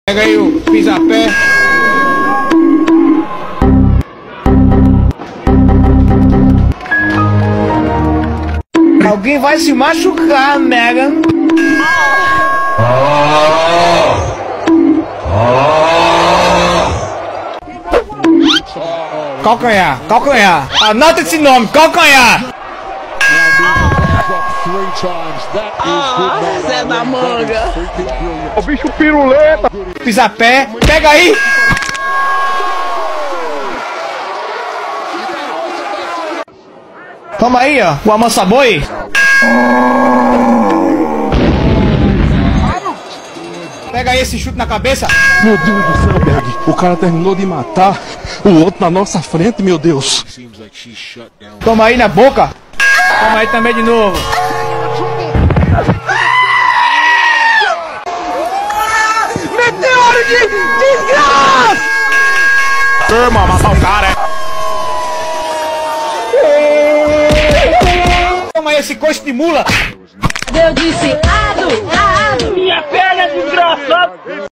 Pega aí o pisapé. Alguém vai se machucar, Megan. Calcanhar, calcanhar. Anota esse nome, calcanhar. Zé da manga. O bicho piruleta. Pisapé, pega aí. Toma aí, ó, o amansa-boi. Pega aí esse chute na cabeça. Meu Deus do céu, Berg. O cara terminou de matar o outro na nossa frente, meu Deus. Toma aí na boca. Toma aí também de novo. Meteoro de desgraça! Irmão, matar o cara, é. Toma aí esse coice de mula. Eu disse ado.